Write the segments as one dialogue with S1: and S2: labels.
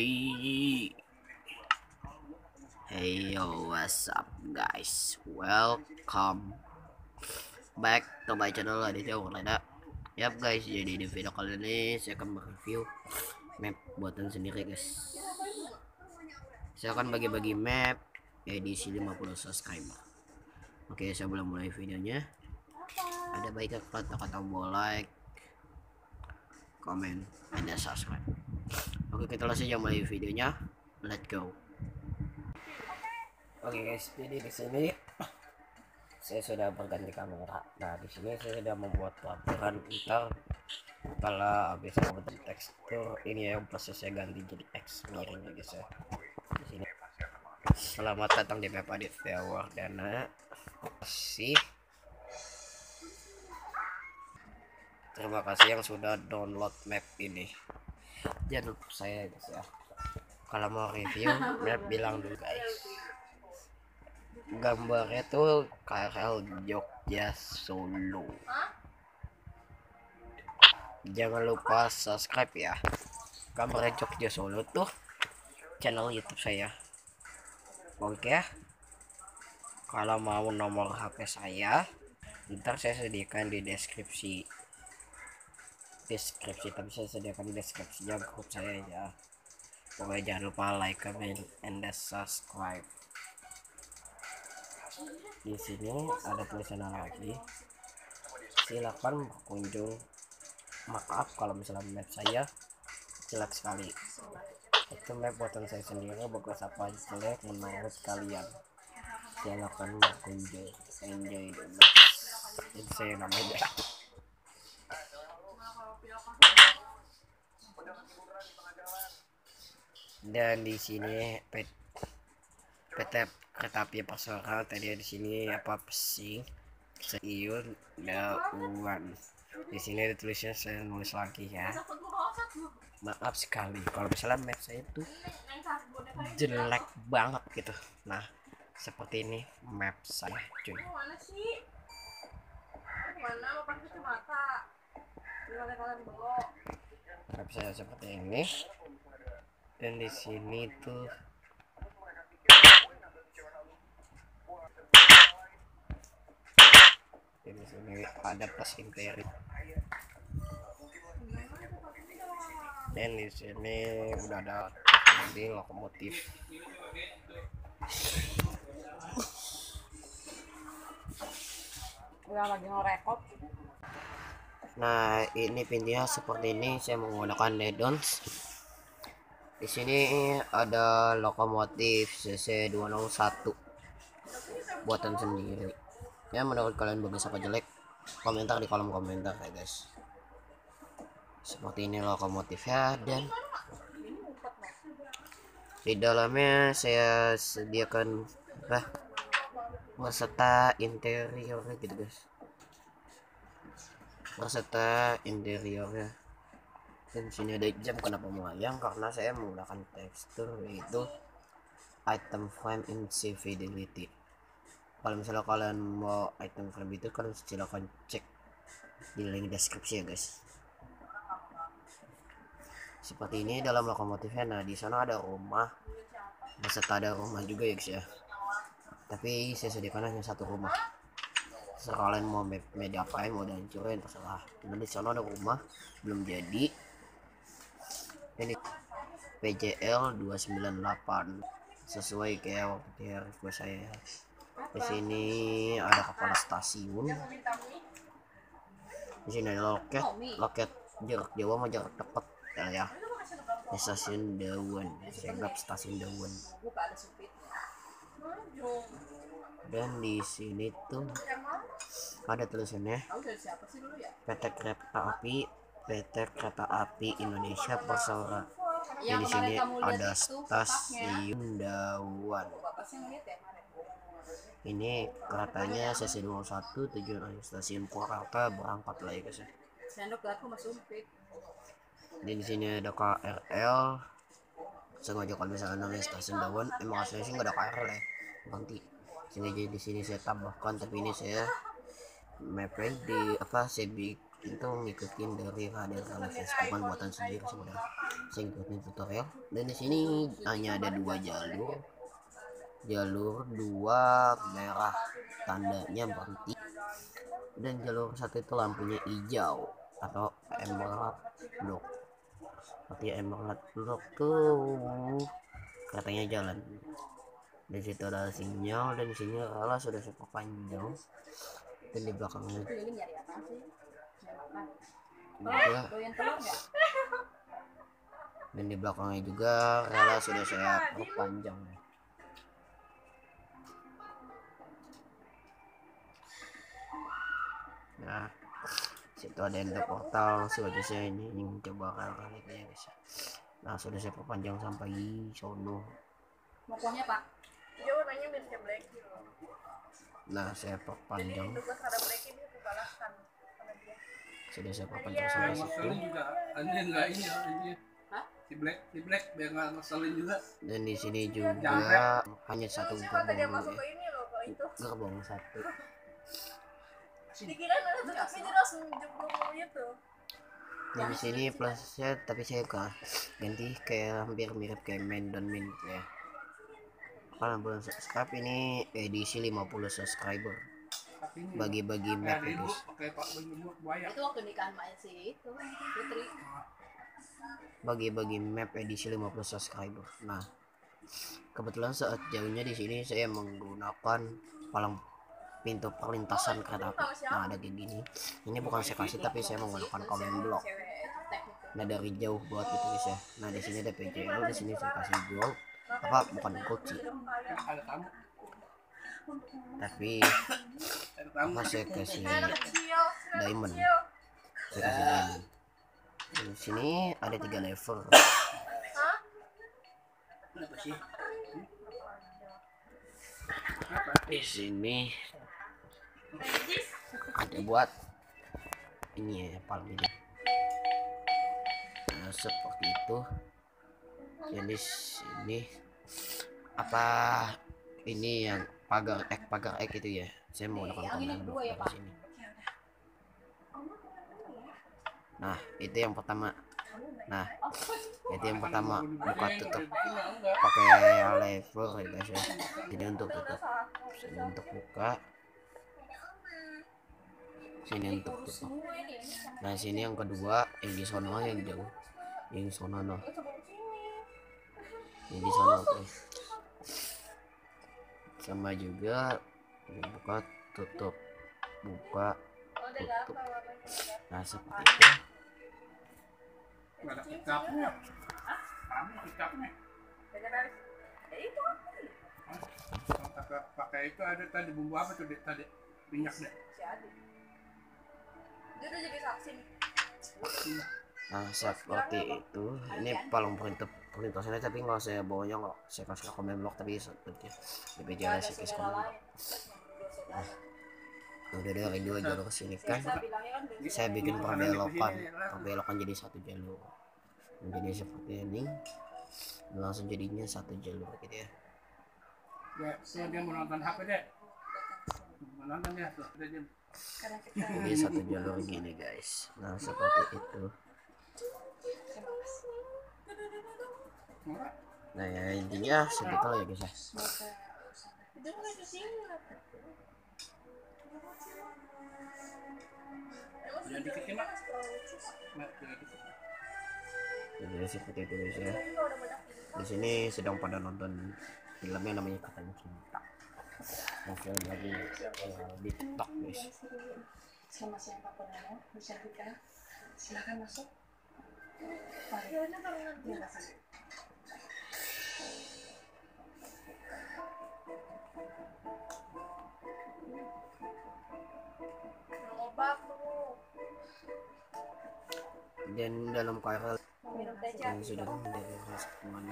S1: Hey, hey, yo, what's up, guys? Welcome back to my channel Aditya Wardana. Yap, guys, jadi di video kali ini saya akan mereview map buatan sendiri, guys. Saya akan bagi-bagi map edisi 50 subscriber. Oke, saya belum mulai videonya. Ada baiknya kata-kata like, comment, dan subscribe. Oke, kita langsung aja mulai videonya. Let's go. Oke guys, jadi di sini saya sudah berganti kamera. Nah, di sini saya sudah membuat pelaporan ntar kalau habis membuat tekstur ini yang prosesnya ganti jadi X miring ya guys ya. Di sini. Selamat datang di map Aditya Wardana. Terima kasih yang sudah download map ini. Jangan lupa saya guys ya. Kalau mau review map bilang dulu guys. Gambarnya tuh KRL Jogja Solo. Jangan lupa subscribe ya. Gambarnya Jogja Solo tuh channel YouTube saya. Oke. Kalau mau nomor HP saya, ntar saya sediakan di deskripsi. Tapi saya sediakan di deskripsinya grup saya ya. Pokoknya jangan lupa like, comment, and subscribe. Di sini ada tulisan lagi, silakan berkunjung. Maaf kalau misalnya map saya jelek sekali, itu map buatan saya sendiri, bagus apa jelek menurut kalian, silakan berkunjung. Enjoy the map. Itu saya namanya. Dan di sini PT kereta api Pasaran tadi di sini apa pesing Stasiun Dauan. Di sini ada tulisnya, saya nulis lagi ya. Maaf sekali kalau misalnya map saya itu jelek banget gitu. Nah, seperti ini map saya, cuy. Map saya seperti ini. Dan di sini tuh di sini ada pas imperi. Dan di sini udah ada di lokomotif.
S2: Udah lagi ngerekod.
S1: Nah, ini pintunya seperti ini. Saya menggunakan Nedons. Di sini ada lokomotif CC 201 buatan sendiri. Ya, menurut kalian bagus apa jelek, komentar di kolom komentar ya guys. Seperti ini lokomotifnya, dan di dalamnya saya sediakan beserta interiornya gitu guys, beserta interiornya. Dan sini ada jam, kenapa melayang, karena saya menggunakan tekstur yaitu item frame infidelity. Kalau misalnya kalian mau item frame itu, kalian silakan cek di link deskripsi ya guys. Seperti ini dalam lokomotifnya. Nah, di sana ada rumah, beserta ada rumah juga ya guys ya. Tapi saya sediakan hanya satu rumah. Terserah kalian mau media apa, mau dihancurin terserah. Nah, di sana ada rumah belum jadi. Ini PJL 298 sesuai kayak waktu request saya. Di sini ada kepala stasiun. Di sini ada loket jarak jauh sama jarak dekat ya. Di stasiun Dauan, Segap stasiun Dauan. Dan di sini tuh ada tulisannya PT Kereta Api Indonesia Persaudaraan. Di sini ada stasiun Dauan. Ini keretanya CC 21 tujuan stasiun Purwakarta, berangkat lah ya guys ya. Dan di sini ada KRL. Sengaja kalau misalnya namanya stasiun Dauan, emang aslinya sih nggak ada KRL ya. Nanti sini jadi di sini saya tambahkan, tapi ini saya mapnya di saya itu ngikutin dari radar Galaxy bukan buatan sendiri sebenarnya. Saya ngikutin tutorial dan di sini hanya ada dua jalur dua merah tandanya berhenti, dan jalur satu itu lampunya hijau atau emerald block. Seperti emerald block tuh katanya jalan. Di situ ada sinyal dan sinyal sudah cukup panjang, dan di belakangnya juga rela sudah saya perpanjang. Nah, situ ada ender portal, sudah saya ini coba kali ya guys. Nah, sudah saya perpanjang sampai sono.
S2: Pokoknya Pak. Dia warnanya mirip black.
S1: Nah, saya perpanjang. Sudah saya perpanjang
S3: Yang
S1: sampai situ.
S3: ngeselin juga ada enggak ini si black biar nggak ngeselin juga.
S1: Dan di sini juga hanya satu gerbong satu. Dan di sini plusnya tapi saya ganti kayak hampir mirip kayak main dan min ya. Karena belum subscribe, ini edisi 50 subscriber. Bagi-bagi map ya guys.
S2: Itu waktu nikahan Mak si itu Putri.
S1: Bagi-bagi map edisi 50 subscriber. Nah, kebetulan saat jauhnya di sini saya menggunakan palang pintu perlintasan kereta api. Nah, ada kayak gini. Ini bukan saya kasih tapi saya menggunakan comment block. Nah, dari jauh buat itu guys ya. Nah, di sini ada PJL, di sini saya kasih gold. Apa bukan gold sih. Tapi apa saya kasih diamond. Saya kasih diamond. Di sini ada 3 level. Di sini ada buat ini ya, paling ini. Nah, seperti itu. Jadi sini apa ini yang pagar X itu ya. Saya mau menggunakan comment block di sini. Nah, itu yang pertama. Nah, itu yang pertama, buka tutup pakai lever ya guys ya. Jadi untuk tutup, sini untuk buka, sini untuk tutup. Nah, sini yang kedua, yang di sono yang jauh, yang di sono no, yang di sono guys. Sama juga buka tutup, buka tutup. Nah, seperti itu.
S3: Ada pickup-nya. Kamu pickup-nya. Pakai itu ada tadi bumbu apa tuh tadi? Minyak deh.
S2: Dia udah jadi saksi nih.
S1: Nah, seperti itu. Ini palang perlintasannya tapi nggak saya bawanya, nggak saya kasih comment block tapi seperti di PJL saya kasih comment block. Nah, udah dari 2 jalur sini kan saya bikin perbelokan jadi 1 jalur menjadi seperti ini, langsung jadinya 1 jalur gitu ya.
S3: Dia mau nonton HP deh. Mau nonton ya tuh, dia.
S1: Jadi 1 jalur gini guys. Nah, seperti itu. Nah, ya intinya segitu lah ya guys ya.
S3: Jangan dikitin Mak.
S1: Jadi seperti itu guys ya. Di sini sedang pada nonton filmnya namanya Katanya Cinta. Nah, film lagi di TikTok guys.
S2: Sama siapapun yang mau disajikan, silakan masuk. Mari. Terima kasih.
S1: Dan dalam KRL yang sudah dari rasa kemana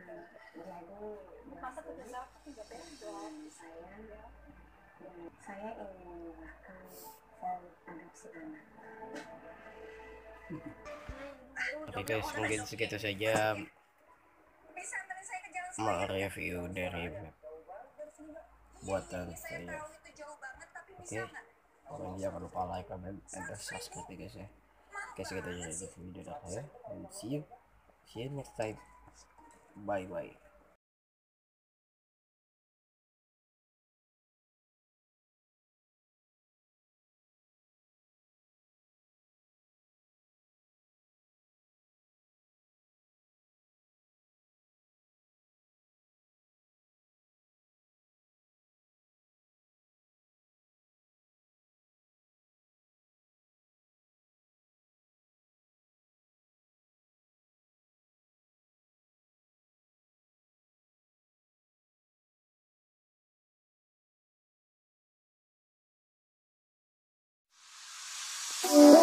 S4: saya ingin menggunakan form adopsi anak.
S1: Oke guys, mungkin segitu saja review dari map buatan saya. Oke, Dan jangan lupa like, comment, and subscribe ya guys ya. Oke, segitu aja dari video dari saya, and see you next time. Bye bye.
S5: Thank